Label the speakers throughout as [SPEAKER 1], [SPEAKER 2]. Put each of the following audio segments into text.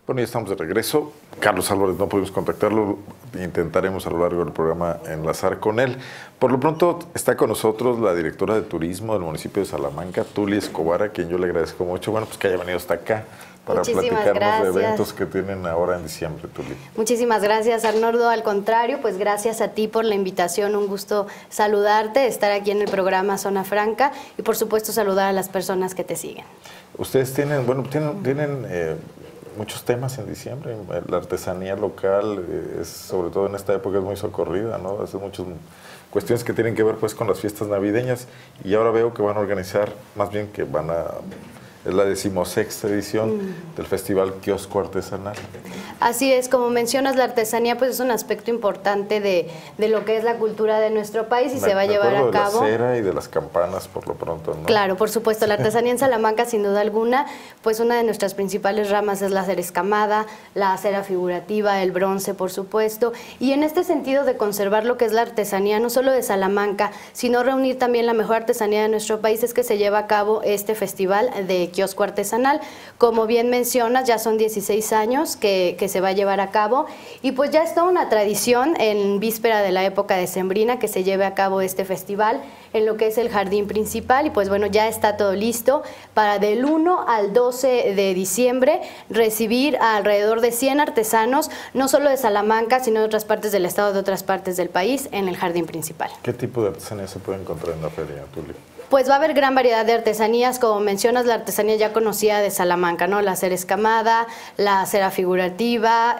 [SPEAKER 1] Bueno, ya estamos de regreso. Carlos Álvarez no pudimos contactarlo, intentaremos a lo largo del programa enlazar con él. Por lo pronto está con nosotros la directora de turismo del municipio de Salamanca, Tuli Escobar, a quien yo le agradezco mucho, bueno, pues que haya venido hasta acá para platicarnos de eventos que tienen ahora en diciembre, Tuli.
[SPEAKER 2] Muchísimas gracias, Arnoldo. Al contrario, pues gracias a ti por la invitación, un gusto saludarte, estar aquí en el programa Zona Franca y por supuesto saludar a las personas que te siguen. Ustedes tienen,
[SPEAKER 1] bueno, tienen muchos temas en diciembre. La artesanía local, sobre todo en esta época, es muy socorrida, ¿no? Hace muchas cuestiones que tienen que ver pues con las fiestas navideñas, y ahora veo que van a organizar, más bien que van a... Es la 16ª edición del Festival Kiosco Artesanal.
[SPEAKER 2] Así es, como mencionas, la artesanía pues es un aspecto importante de lo que es la cultura de nuestro país y se va a llevar a cabo.
[SPEAKER 1] De la cera y de las campanas por lo pronto, ¿no?
[SPEAKER 2] Claro, por supuesto, la artesanía en Salamanca sin duda alguna, pues una de nuestras principales ramas es la cera escamada, la cera figurativa, el bronce por supuesto, y en este sentido de conservar lo que es la artesanía no solo de Salamanca, sino reunir también la mejor artesanía de nuestro país, es que se lleva a cabo este festival de Kiosco Artesanal. Como bien mencionas, ya son 16 años que se va a llevar a cabo y pues ya es toda una tradición en víspera de la época decembrina que se lleve a cabo este festival en lo que es el jardín principal, y pues bueno, ya está todo listo para del 1 al 12 de diciembre recibir a alrededor de 100 artesanos, no solo de Salamanca, sino de otras partes del estado, de otras partes del país, en el jardín principal.
[SPEAKER 1] ¿Qué tipo de artesanía se puede encontrar en la feria, Tuli?
[SPEAKER 2] Pues va a haber gran variedad de artesanías, como mencionas, la artesanía ya conocida de Salamanca, ¿no? La cera escamada, la cera figurativa,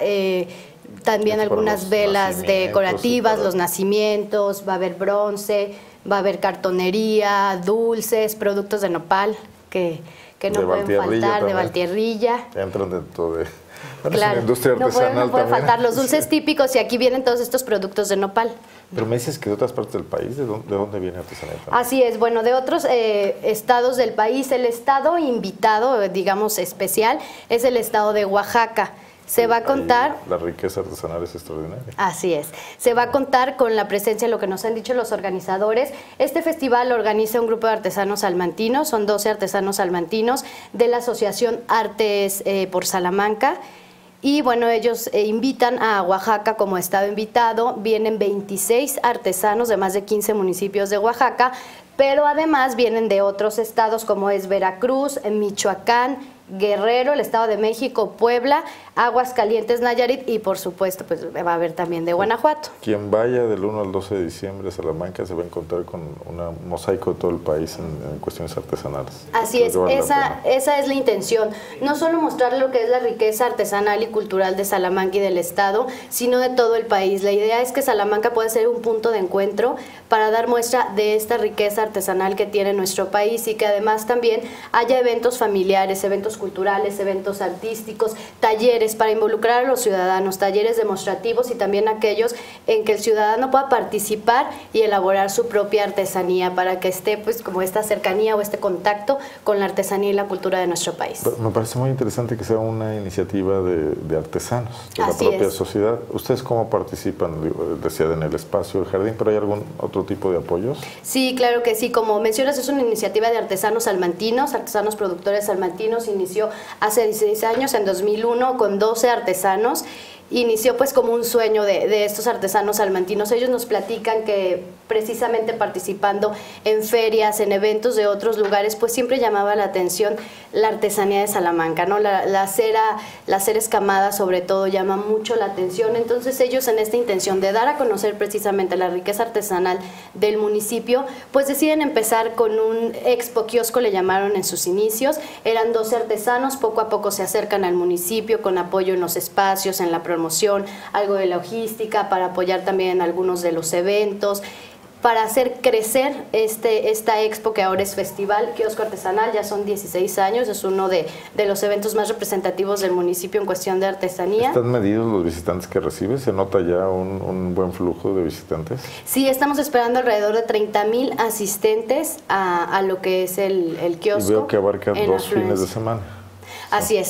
[SPEAKER 2] también algunas velas decorativas, los nacimientos, va a haber bronce, va a haber cartonería, dulces, productos de nopal que no pueden faltar, también. De Valtierrilla.
[SPEAKER 1] Entran dentro de... Bueno,
[SPEAKER 2] claro,
[SPEAKER 1] es una industria artesanal
[SPEAKER 2] no puede
[SPEAKER 1] también.
[SPEAKER 2] faltar los dulces típicos, y aquí vienen todos estos productos de nopal.
[SPEAKER 1] Pero me dices que de otras partes del país, ¿de dónde viene artesanía?
[SPEAKER 2] Así es, bueno, de otros estados del país. El estado invitado, digamos especial, es el estado de Oaxaca. Se va a contar...
[SPEAKER 1] La riqueza artesanal es extraordinaria.
[SPEAKER 2] Así es. Se va a contar con la presencia, lo que nos han dicho los organizadores. Este festival lo organiza un grupo de artesanos salmantinos, son 12 artesanos salmantinos de la Asociación Artes por Salamanca. Y bueno, ellos invitan a Oaxaca como estado invitado. Vienen 26 artesanos de más de 15 municipios de Oaxaca, pero además vienen de otros estados como es Veracruz, Michoacán, Guerrero, el Estado de México, Puebla, Aguascalientes, Nayarit y por supuesto pues va a haber también de Guanajuato.
[SPEAKER 1] Quien vaya del 1 al 12 de diciembre a Salamanca se va a encontrar con un mosaico de todo el país en cuestiones artesanales.
[SPEAKER 2] Así es, esa es la intención, no solo mostrar lo que es la riqueza artesanal y cultural de Salamanca y del Estado, sino de todo el país. La idea es que Salamanca pueda ser un punto de encuentro para dar muestra de esta riqueza artesanal que tiene nuestro país, y que además también haya eventos familiares, eventos culturales, eventos artísticos, talleres para involucrar a los ciudadanos, talleres demostrativos y también aquellos en que el ciudadano pueda participar y elaborar su propia artesanía, para que esté pues como esta cercanía o este contacto con la artesanía y la cultura de nuestro país.
[SPEAKER 1] Me parece muy interesante que sea una iniciativa de artesanos, de la propia sociedad. ¿Ustedes cómo participan? Decía en el espacio del jardín, pero ¿hay algún otro tipo de apoyos?
[SPEAKER 2] Sí, claro que sí. Como mencionas, es una iniciativa de artesanos salmantinos, artesanos productores salmantinos. Inició hace 16 años, en 2001, con 12 artesanos. Inició pues como un sueño de estos artesanos salmantinos. Ellos nos platican que precisamente participando en ferias, en eventos de otros lugares, pues siempre llamaba la atención la artesanía de Salamanca, ¿no? La cera escamada sobre todo llama mucho la atención. Entonces ellos, en esta intención de dar a conocer precisamente la riqueza artesanal del municipio, pues deciden empezar con un expo kiosco, le llamaron en sus inicios. Eran 12 artesanos, poco a poco se acercan al municipio con apoyo en los espacios, en la promoción, algo de logística, para apoyar también en algunos de los eventos, para hacer crecer esta expo que ahora es Festival Kiosco Artesanal. Ya son 16 años, es uno de los eventos más representativos del municipio en cuestión de artesanía.
[SPEAKER 1] ¿Están medidos los visitantes que recibe? ¿Se nota ya un buen flujo de visitantes?
[SPEAKER 2] Sí, estamos esperando alrededor de 30,000 asistentes a lo que es el kiosco.
[SPEAKER 1] Y veo que abarca 2 fines de semana.
[SPEAKER 2] Así es.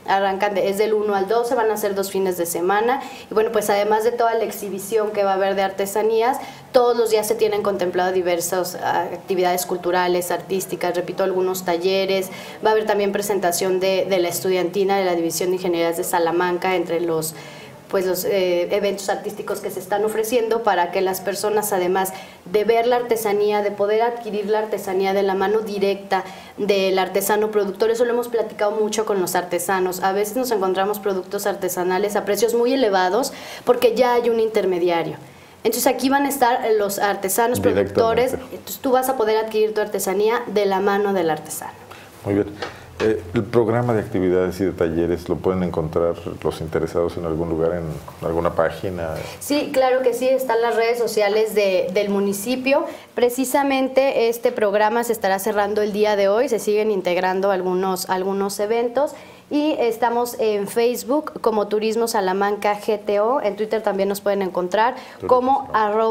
[SPEAKER 2] arrancan es del 1 al 12, van a ser 2 fines de semana. Y bueno, pues además de toda la exhibición que va a haber de artesanías, todos los días se tienen contemplado diversas actividades culturales, artísticas, repito, algunos talleres. Va a haber también presentación de la estudiantina de la División de Ingenierías de Salamanca entre los eventos artísticos que se están ofreciendo, para que las personas, además de ver la artesanía, de poder adquirir la artesanía de la mano directa del artesano productor, eso lo hemos platicado mucho con los artesanos. A veces nos encontramos productos artesanales a precios muy elevados porque ya hay un intermediario. Entonces aquí van a estar los artesanos productores, entonces tú vas a poder adquirir tu artesanía de la mano del artesano.
[SPEAKER 1] Muy bien. El programa de actividades y de talleres, ¿lo pueden encontrar los interesados en algún lugar, en alguna página? Sí,
[SPEAKER 2] claro que sí, están las redes sociales del municipio. Precisamente este programa se estará cerrando el día de hoy, se siguen integrando algunos eventos. Y estamos en Facebook como Turismo Salamanca GTO, en Twitter también nos pueden encontrar como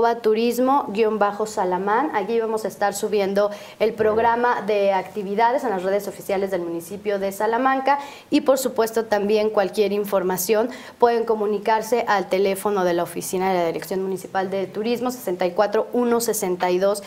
[SPEAKER 2] @turismo_salamán. Allí vamos a estar subiendo el programa de actividades en las redes oficiales del municipio de Salamanca, y por supuesto también cualquier información pueden comunicarse al teléfono de la oficina de la Dirección Municipal de Turismo 64 162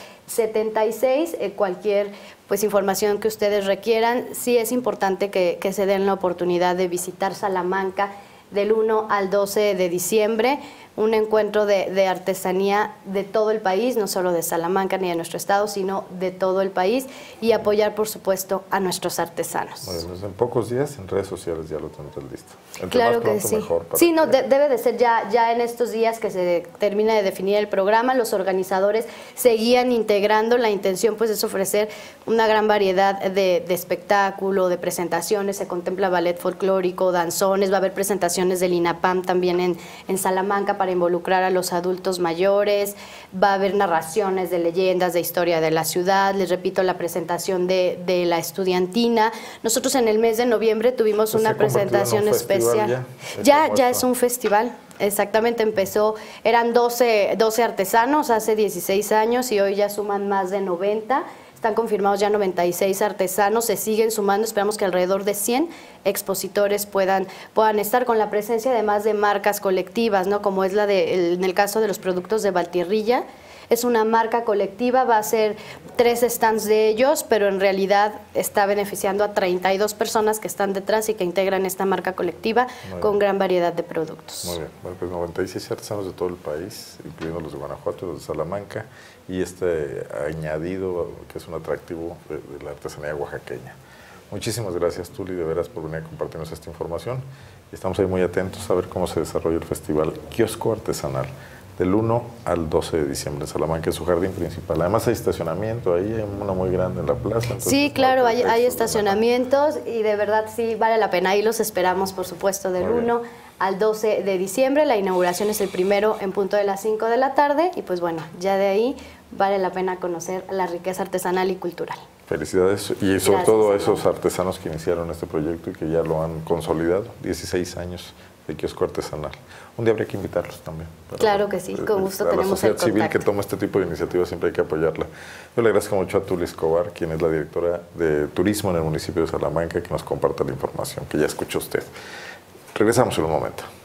[SPEAKER 2] 76, cualquier información que ustedes requieran. Sí es importante que se den la oportunidad de visitar Salamanca del 1 al 12 de diciembre, un encuentro de artesanía de todo el país, no solo de Salamanca ni de nuestro estado, sino de todo el país, y apoyar, por supuesto, a nuestros artesanos.
[SPEAKER 1] Bueno, en pocos días en redes sociales ya lo tendrás listo.
[SPEAKER 2] Claro que sí. Sí, no, debe de ser ya en estos días que se termina de definir el programa. Los organizadores seguían integrando. La intención pues es ofrecer una gran variedad de espectáculo, de presentaciones. Se contempla ballet folclórico, danzones, va a haber presentaciones del INAPAM también en Salamanca para involucrar a los adultos mayores, va a haber narraciones de leyendas, de historia de la ciudad. Les repito, la presentación de la estudiantina. Nosotros en el mes de noviembre tuvimos una presentación especial. Ya es un festival. Exactamente, empezó, eran 12 artesanos hace 16 años y hoy ya suman más de 90. Están confirmados ya 96 artesanos, se siguen sumando, esperamos que alrededor de 100 expositores puedan estar, con la presencia además de marcas colectivas, ¿no? Como es en el caso de los productos de Valtierrilla. Es una marca colectiva, va a ser 3 stands de ellos, pero en realidad está beneficiando a 32 personas que están detrás y que integran esta marca colectiva con gran variedad de productos.
[SPEAKER 1] Muy bien, bueno, pues 96 artesanos de todo el país, incluyendo los de Guanajuato, los de Salamanca, y este añadido que es un atractivo de la artesanía oaxaqueña. Muchísimas gracias, Tuli, de veras, por venir a compartirnos esta información. Y estamos ahí muy atentos a ver cómo se desarrolla el festival Kiosco Artesanal del 1 al 12 de diciembre en Salamanca, en su jardín principal. Además hay estacionamiento ahí, hay uno muy grande en la plaza.
[SPEAKER 2] Sí, claro, hay estacionamientos y de verdad sí vale la pena. Ahí los esperamos, por supuesto, del 1 al 12 de diciembre. La inauguración es el primero en punto de las 5 de la tarde y pues bueno, ya de ahí vale la pena conocer la riqueza artesanal y cultural.
[SPEAKER 1] Felicidades y sobre todo a esos artesanos que iniciaron este proyecto y que ya lo han consolidado, 16 años de kiosco artesanal. Un día habría que invitarlos también.
[SPEAKER 2] Claro que sí, con gusto tenemos el contacto.
[SPEAKER 1] A la sociedad civil que toma este tipo de iniciativas siempre hay que apoyarla. Yo le agradezco mucho a Tuli Escobar, quien es la directora de turismo en el municipio de Salamanca, que nos comparta la información que ya escuchó usted. Regresamos en un momento.